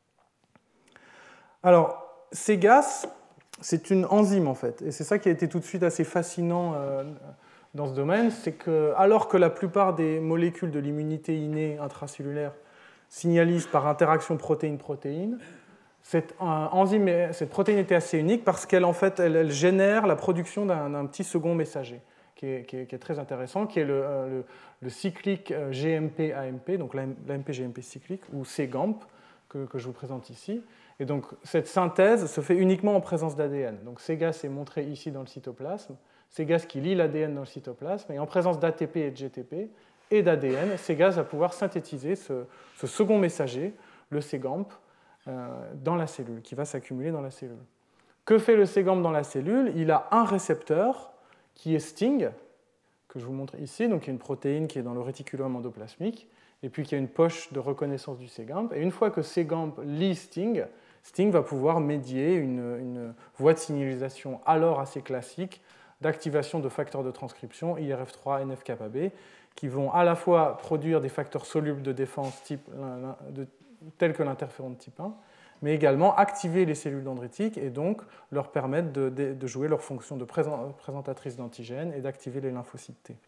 Alors, Cgas, c'est une enzyme en fait, et c'est ça qui a été tout de suite assez fascinant dans ce domaine, c'est que alors que la plupart des molécules de l'immunité innée intracellulaire signalisent par interaction protéine-protéine, cette protéine était assez unique parce qu'elle en fait, elle génère la production d'un petit second messager qui est très intéressant, qui est le cyclique GMP-AMP, donc l'AMP-GMP cyclique, ou CGAMP, que je vous présente ici. Et donc, cette synthèse se fait uniquement en présence d'ADN. Donc, Cgas est montré ici dans le cytoplasme. Cgas qui lie l'ADN dans le cytoplasme. Et en présence d'ATP et de GTP et d'ADN, Cgas va pouvoir synthétiser ce second messager, le CGAMP, dans la cellule, qui va s'accumuler dans la cellule. Que fait le CGAMP dans la cellule? Il a un récepteur qui est STING, que je vous montre ici, donc il y a une protéine qui est dans le réticulum endoplasmique, et puis qu'il y a une poche de reconnaissance du CGAMP. Et une fois que CGAMP lit STING, STING va pouvoir médier une voie de signalisation alors assez classique d'activation de facteurs de transcription, IRF3, NF-κB, qui vont à la fois produire des facteurs solubles de défense tels que l'interféron de type 1, mais également activer les cellules dendritiques et donc leur permettre de jouer leur fonction de présentatrice d'antigènes et d'activer les lymphocytes T.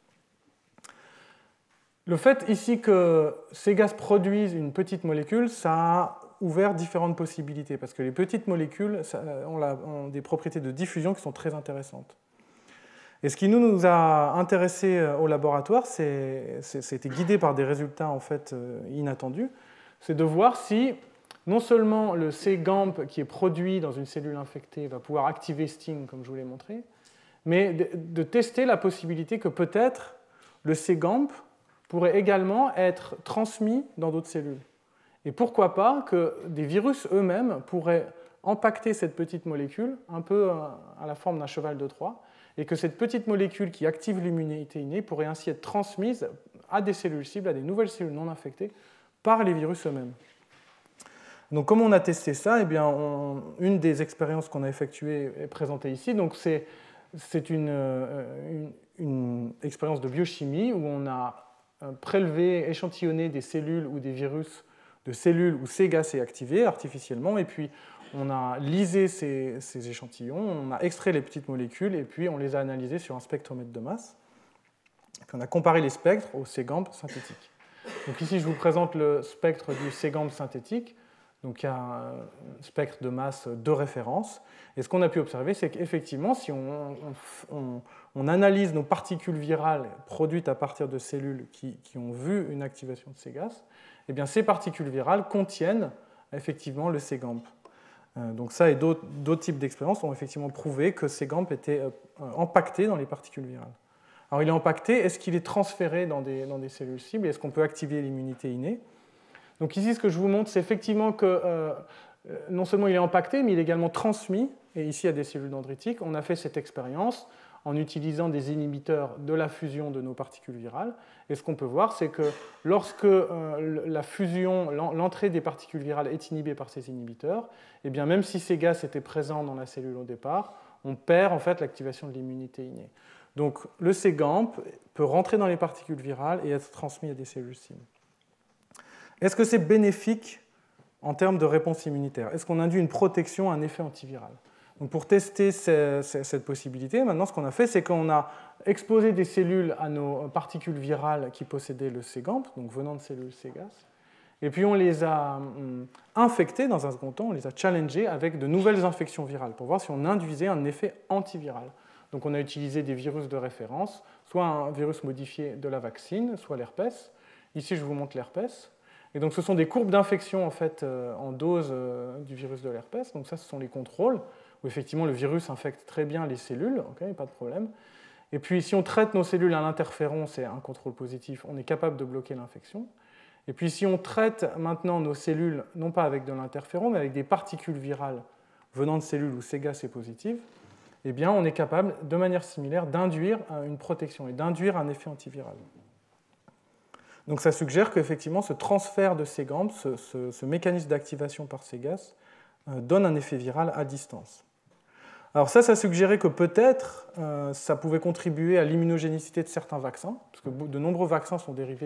Le fait ici que Cgas produise une petite molécule, ça a ouvert différentes possibilités, parce que les petites molécules ont des propriétés de diffusion qui sont très intéressantes. Et ce qui nous a intéressés au laboratoire, c'était guidé par des résultats en fait inattendus, c'est de voir si non seulement le CGAMP qui est produit dans une cellule infectée va pouvoir activer STING, comme je vous l'ai montré, mais de tester la possibilité que peut-être le CGAMP pourrait également être transmis dans d'autres cellules. Et pourquoi pas que des virus eux-mêmes pourraient impacter cette petite molécule, un peu à la forme d'un cheval de Troie, et que cette petite molécule qui active l'immunité innée pourrait ainsi être transmise à des cellules cibles, à des nouvelles cellules non infectées, par les virus eux-mêmes. Donc, comment on a testé ça? Eh bien, une des expériences qu'on a effectuées est présentée ici. Donc, c'est une expérience de biochimie où on a prélevé, échantillonné des cellules ou des virus de cellules où Cgas est activé artificiellement, et puis on a lysé ces échantillons, on a extrait les petites molécules, et puis on les a analysées sur un spectromètre de masse. Et puis on a comparé les spectres au CGAMP synthétique. Donc ici, je vous présente le spectre du CGAMP synthétique. Donc il y a un spectre de masse de référence. Et ce qu'on a pu observer, c'est qu'effectivement, si on analyse nos particules virales produites à partir de cellules qui ont vu une activation de Cgas, eh bien, ces particules virales contiennent effectivement le CGAMP. Donc ça et d'autres types d'expériences ont effectivement prouvé que CGAMP était impacté dans les particules virales. Alors il est impacté, est-ce qu'il est transféré dans des cellules cibles? Est-ce qu'on peut activer l'immunité innée? Donc ici, ce que je vous montre, c'est effectivement que non seulement il est impacté, mais il est également transmis et ici il y a des cellules dendritiques. On a fait cette expérience en utilisant des inhibiteurs de la fusion de nos particules virales. Et ce qu'on peut voir, c'est que lorsque la fusion, l'entrée des particules virales est inhibée par ces inhibiteurs, et bien même si ces gaz étaient présents dans la cellule au départ, on perd en fait l'activation de l'immunité innée. Donc le Cgamp peut rentrer dans les particules virales et être transmis à des cellules cibles. Est-ce que c'est bénéfique en termes de réponse immunitaire? Est-ce qu'on induit une protection, un effet antiviral? Donc pour tester cette possibilité, maintenant ce qu'on a fait, c'est qu'on a exposé des cellules à nos particules virales qui possédaient le Cgamp, donc venant de cellules Cgas, et puis on les a infectées dans un second temps, on les a challengées avec de nouvelles infections virales pour voir si on induisait un effet antiviral. Donc on a utilisé des virus de référence, soit un virus modifié de la vaccine, soit l'herpès. Ici je vous montre l'herpès. Et donc ce sont des courbes d'infection en fait en dose du virus de l'herpès. Donc ça ce sont les contrôles où effectivement le virus infecte très bien les cellules, okay, pas de problème. Et puis si on traite nos cellules à l'interféron, c'est un contrôle positif, on est capable de bloquer l'infection. Et puis si on traite maintenant nos cellules, non pas avec de l'interféron, mais avec des particules virales venant de cellules où Cgas est positive, eh bien on est capable, de manière similaire, d'induire une protection et d'induire un effet antiviral. Donc ça suggère qu'effectivement ce transfert de Cgamp, ce mécanisme d'activation par Cgas, donne un effet viral à distance. Alors ça suggérait que peut-être ça pouvait contribuer à l'immunogénicité de certains vaccins, parce que de nombreux vaccins sont dérivés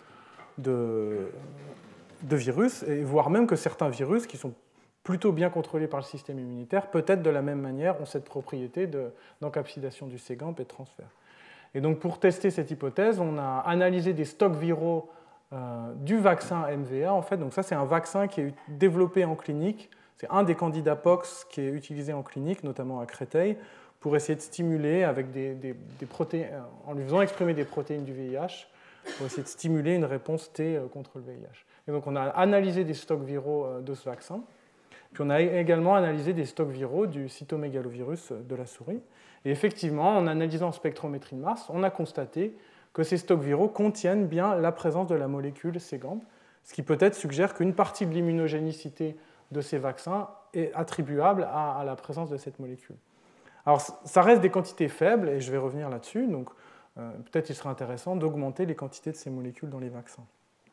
de virus, et voire même que certains virus qui sont plutôt bien contrôlés par le système immunitaire, peut-être de la même manière, ont cette propriété d'encapsidation du Cgamp et de transfert. Et donc pour tester cette hypothèse, on a analysé des stocks viraux du vaccin MVA. En fait. Donc ça c'est un vaccin qui est développé en clinique. C'est un des candidats POX qui est utilisé en clinique, notamment à Créteil, pour essayer de stimuler avec des protéines, en lui faisant exprimer des protéines du VIH, pour essayer de stimuler une réponse T contre le VIH. Et donc on a analysé des stocks viraux de ce vaccin. Puis on a également analysé des stocks viraux du cytomégalovirus de la souris. Et effectivement, en analysant en spectrométrie de Mars, on a constaté que ces stocks viraux contiennent bien la présence de la molécule Cgamp, ce qui peut-être suggère qu'une partie de l'immunogénicité de ces vaccins est attribuable à la présence de cette molécule. Alors, ça reste des quantités faibles, et je vais revenir là-dessus, donc peut-être il serait intéressant d'augmenter les quantités de ces molécules dans les vaccins.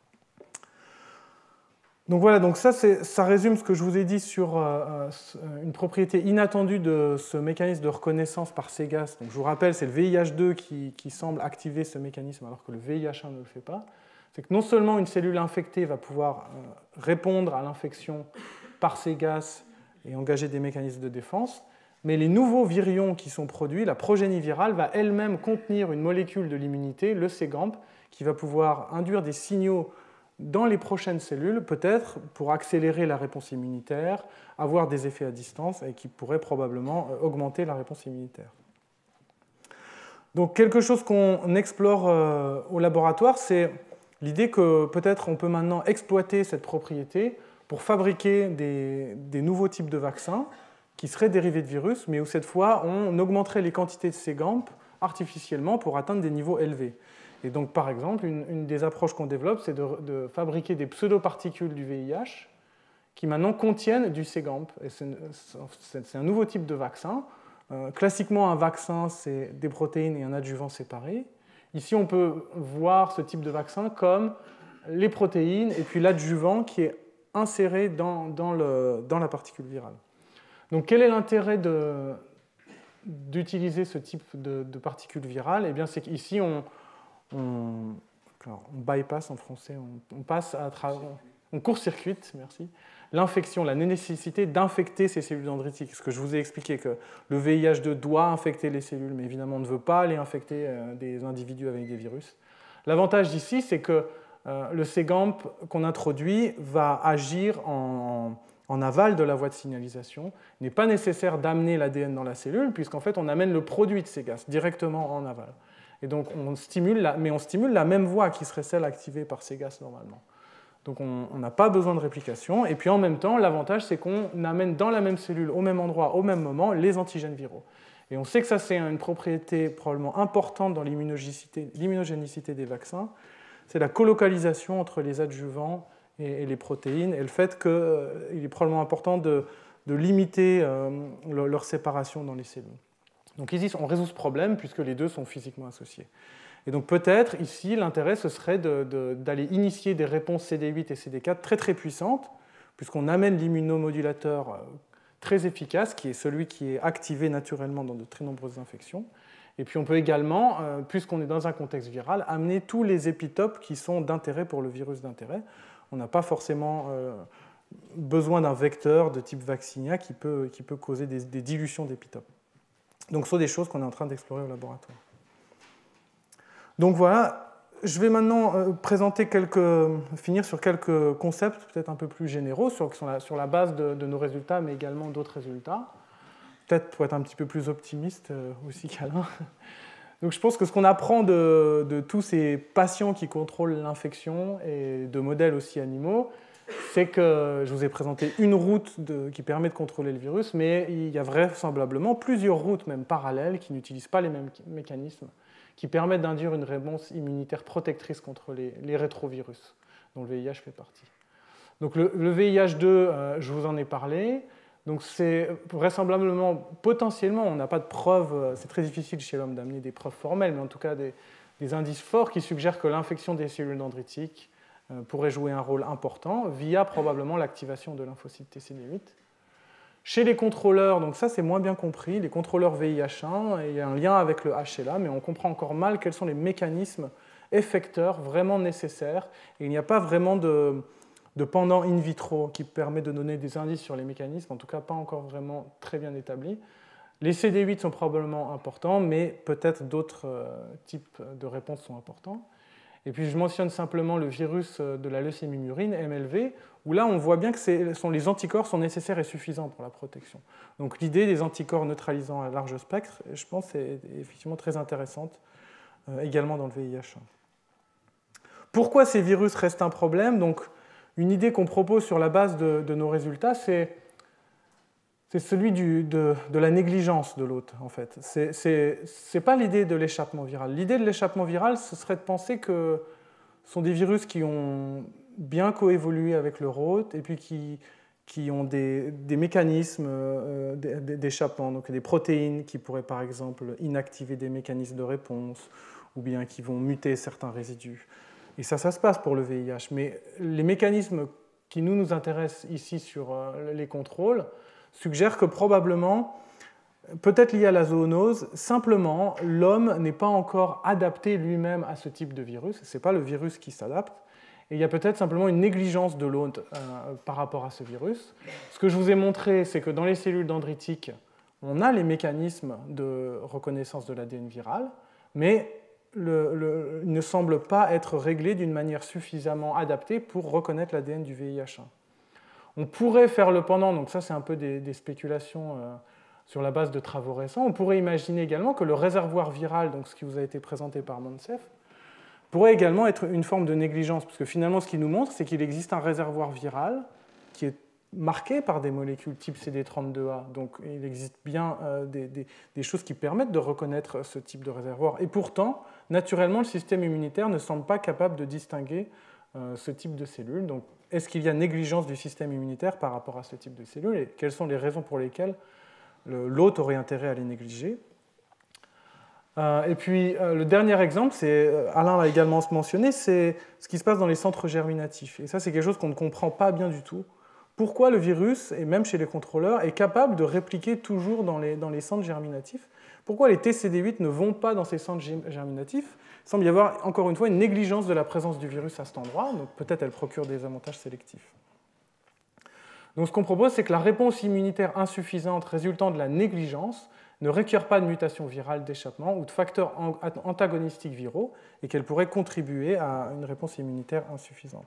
Donc voilà, donc ça résume ce que je vous ai dit sur une propriété inattendue de ce mécanisme de reconnaissance par Cgas. Donc je vous rappelle, c'est le VIH2 qui semble activer ce mécanisme alors que le VIH1 ne le fait pas. C'est que non seulement une cellule infectée va pouvoir répondre à l'infection par Cgas et engager des mécanismes de défense, mais les nouveaux virions qui sont produits, la progénie virale, va elle-même contenir une molécule de l'immunité, le Cgamp, qui va pouvoir induire des signaux dans les prochaines cellules, peut-être pour accélérer la réponse immunitaire, avoir des effets à distance et qui pourrait probablement augmenter la réponse immunitaire. Donc quelque chose qu'on explore au laboratoire, c'est l'idée que peut-être on peut maintenant exploiter cette propriété pour fabriquer des nouveaux types de vaccins qui seraient dérivés de virus, mais où cette fois on augmenterait les quantités de Cgamp artificiellement pour atteindre des niveaux élevés. Et donc, par exemple, une des approches qu'on développe, c'est de fabriquer des pseudoparticules du VIH qui maintenant contiennent du Cgamp. Et c'est un nouveau type de vaccin. Classiquement, un vaccin, c'est des protéines et un adjuvant séparés. Ici, on peut voir ce type de vaccin comme les protéines et puis l'adjuvant qui est inséré dans la particule virale. Donc, quel est l'intérêt d'utiliser ce type de particules virales? Eh bien, c'est qu'ici, on bypass en français, on passe à travers, on court-circuite, merci, l'infection, la nécessité d'infecter ces cellules dendritiques. Ce que je vous ai expliqué, que le VIH2 doit infecter les cellules, mais évidemment on ne veut pas aller infecter des individus avec des virus. L'avantage d'ici, c'est que le Cgamp qu'on introduit va agir en aval de la voie de signalisation. Il n'est pas nécessaire d'amener l'ADN dans la cellule, puisqu'en fait on amène le produit de Cgas directement en aval. Et donc on stimule la même voie qui serait celle activée par Cgas normalement. Donc on n'a pas besoin de réplication. Et puis en même temps, l'avantage, c'est qu'on amène dans la même cellule, au même endroit, au même moment, les antigènes viraux. Et on sait que ça, c'est une propriété probablement importante dans l'immunogénicité des vaccins. C'est la colocalisation entre les adjuvants et les protéines, et le fait qu'il est probablement important limiter leur séparation dans les cellules. Donc ici, on résout ce problème puisque les deux sont physiquement associés. Et donc peut-être, ici, l'intérêt, ce serait d'aller initier des réponses CD8 et CD4 très très puissantes, puisqu'on amène l'immunomodulateur très efficace, qui est celui qui est activé naturellement dans de très nombreuses infections. Et puis on peut également, puisqu'on est dans un contexte viral, amener tous les épitopes qui sont d'intérêt pour le virus d'intérêt. On n'a pas forcément besoin d'un vecteur de type vaccinia qui peut causer des dilutions d'épitopes. Donc ce sont des choses qu'on est en train d'explorer au laboratoire. Donc voilà, je vais maintenant finir sur quelques concepts peut-être un peu plus généraux, qui sont sur la base de nos résultats, mais également d'autres résultats. Peut-être pour être un petit peu plus optimiste aussi qu'Alain. Donc je pense que ce qu'on apprend de tous ces patients qui contrôlent l'infection et de modèles aussi animaux, c'est que je vous ai présenté une route qui permet de contrôler le virus, mais il y a vraisemblablement plusieurs routes, même parallèles, qui n'utilisent pas les mêmes mécanismes, qui permettent d'induire une réponse immunitaire protectrice contre les rétrovirus, dont le VIH fait partie. Donc le VIH2, je vous en ai parlé. Donc c'est vraisemblablement, potentiellement, on n'a pas de preuves, c'est très difficile chez l'homme d'amener des preuves formelles, mais en tout cas des indices forts qui suggèrent que l'infection des cellules dendritiques pourrait jouer un rôle important via probablement l'activation de lymphocytes TCD8. Chez les contrôleurs, donc ça c'est moins bien compris, les contrôleurs VIH1, il y a un lien avec le HLA, mais on comprend encore mal quels sont les mécanismes effecteurs vraiment nécessaires, et il n'y a pas vraiment de pendant in vitro qui permet de donner des indices sur les mécanismes, en tout cas pas encore vraiment très bien établis. Les CD8 sont probablement importants, mais peut-être d'autres types de réponses sont importants. Et puis je mentionne simplement le virus de la leucémie murine, MLV, où là on voit bien que les anticorps sont nécessaires et suffisants pour la protection. Donc l'idée des anticorps neutralisants à large spectre, je pense, est effectivement très intéressante, également dans le VIH. Pourquoi ces virus restent un problème? Donc, une idée qu'on propose sur la base de nos résultats, c'est celui de la négligence de l'hôte, en fait. Ce n'est pas l'idée de l'échappement viral. L'idée de l'échappement viral, ce serait de penser que ce sont des virus qui ont bien coévolué avec leur hôte et puis qui ont des mécanismes d'échappement, donc des protéines qui pourraient par exemple inactiver des mécanismes de réponse ou bien qui vont muter certains résidus. Et ça se passe pour le VIH. Mais les mécanismes qui nous intéressent ici sur les contrôles suggèrent que probablement, peut-être lié à la zoonose, simplement, l'homme n'est pas encore adapté lui-même à ce type de virus. Ce n'est pas le virus qui s'adapte. Et il y a peut-être simplement une négligence de l'hôte par rapport à ce virus. Ce que je vous ai montré, c'est que dans les cellules dendritiques, on a les mécanismes de reconnaissance de l'ADN viral, mais il ne semble pas être réglé d'une manière suffisamment adaptée pour reconnaître l'ADN du VIH1. On pourrait faire le pendant, donc ça c'est un peu des spéculations sur la base de travaux récents, on pourrait imaginer également que le réservoir viral, donc ce qui vous a été présenté par Moncef, pourrait également être une forme de négligence, parce que finalement ce qu'il nous montre, c'est qu'il existe un réservoir viral qui est marqué par des molécules type CD32A. Donc il existe bien des choses qui permettent de reconnaître ce type de réservoir. Et pourtant, naturellement, le système immunitaire ne semble pas capable de distinguer ce type de cellules. Donc est-ce qu'il y a négligence du système immunitaire par rapport à ce type de cellules et quelles sont les raisons pour lesquelles l'hôte aurait intérêt à les négliger? Et puis le dernier exemple, Alain l'a également mentionné, c'est ce qui se passe dans les centres germinatifs. Et ça, c'est quelque chose qu'on ne comprend pas bien du tout. Pourquoi le virus, et même chez les contrôleurs, est capable de répliquer toujours dans les centres germinatifs? Pourquoi les TCD8 ne vont pas dans ces centres germinatifs? Il semble y avoir, encore une fois, une négligence de la présence du virus à cet endroit, donc peut-être elle procure des avantages sélectifs. Donc ce qu'on propose, c'est que la réponse immunitaire insuffisante résultant de la négligence ne requiert pas de mutation virale d'échappement ou de facteurs antagonistiques viraux, et qu'elle pourrait contribuer à une réponse immunitaire insuffisante.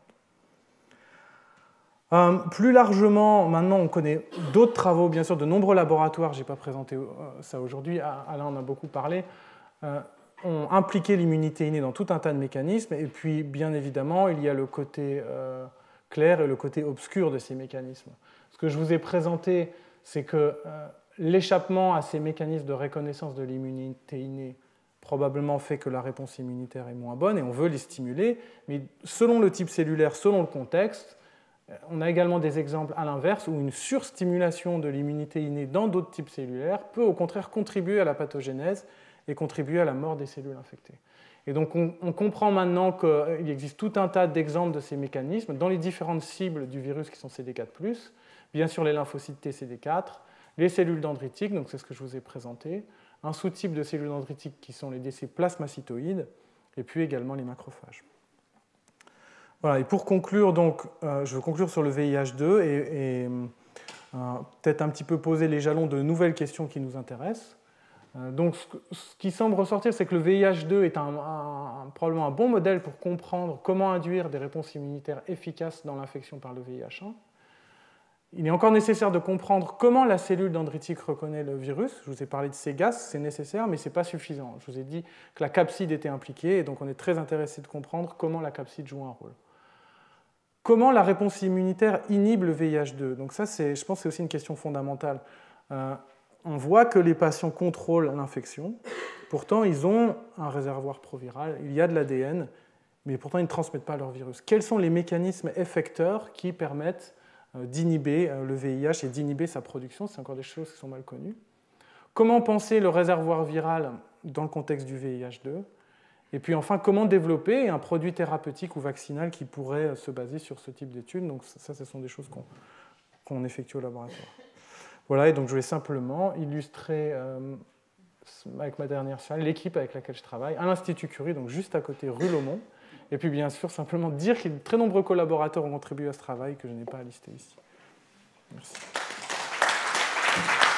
Plus largement, maintenant, on connaît d'autres travaux, bien sûr, de nombreux laboratoires, je n'ai pas présenté ça aujourd'hui, Alain en a beaucoup parlé, ont impliqué l'immunité innée dans tout un tas de mécanismes, et puis, bien évidemment, il y a le côté clair et le côté obscur de ces mécanismes. Ce que je vous ai présenté, c'est que l'échappement à ces mécanismes de reconnaissance de l'immunité innée probablement fait que la réponse immunitaire est moins bonne, et on veut les stimuler, mais selon le type cellulaire, selon le contexte, On a également des exemples à l'inverse où une surstimulation de l'immunité innée dans d'autres types cellulaires peut au contraire contribuer à la pathogénèse et contribuer à la mort des cellules infectées. Et donc on comprend maintenant qu'il existe tout un tas d'exemples de ces mécanismes dans les différentes cibles du virus qui sont CD4+, bien sûr les lymphocytes TCD4, les cellules dendritiques, donc c'est ce que je vous ai présenté, un sous-type de cellules dendritiques qui sont les DC plasmacytoïdes, et puis également les macrophages. Voilà, et pour conclure, donc, je veux conclure sur le VIH2 et peut-être un petit peu poser les jalons de nouvelles questions qui nous intéressent. Donc, ce qui semble ressortir, c'est que le VIH2 est probablement un bon modèle pour comprendre comment induire des réponses immunitaires efficaces dans l'infection par le VIH1. Il est encore nécessaire de comprendre comment la cellule dendritique reconnaît le virus. Je vous ai parlé de Cgas, c'est nécessaire, mais ce n'est pas suffisant. Je vous ai dit que la capside était impliquée, et donc on est très intéressé de comprendre comment la capside joue un rôle. Comment la réponse immunitaire inhibe le VIH2? Donc ça, je pense que c'est aussi une question fondamentale. On voit que les patients contrôlent l'infection, pourtant ils ont un réservoir proviral, il y a de l'ADN, mais pourtant ils ne transmettent pas leur virus. Quels sont les mécanismes effecteurs qui permettent d'inhiber le VIH et d'inhiber sa production? C'est encore des choses qui sont mal connues. Comment penser le réservoir viral dans le contexte du VIH2? Et puis enfin, comment développer un produit thérapeutique ou vaccinal qui pourrait se baser sur ce type d'études? Donc ça, ce sont des choses qu'on effectue au laboratoire. Voilà, et donc je vais simplement illustrer avec ma dernière slide l'équipe avec laquelle je travaille à l'Institut Curie, donc juste à côté rue Laumont. Et puis bien sûr, simplement dire que de très nombreux collaborateurs ont contribué à ce travail que je n'ai pas à lister ici. Merci.